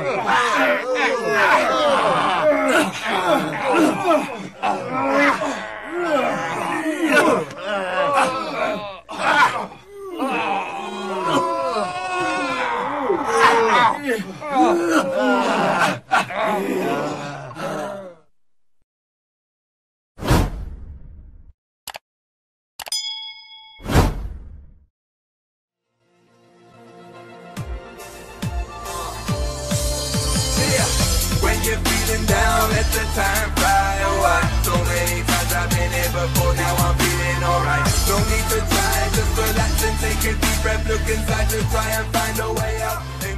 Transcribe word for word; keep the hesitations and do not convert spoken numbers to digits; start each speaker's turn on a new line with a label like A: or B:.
A: You're feeling down, let the time fly away. So many times I've been here before, now I'm feeling alright. No need to try, just relax and take a deep breath. Look inside to try and find a way out.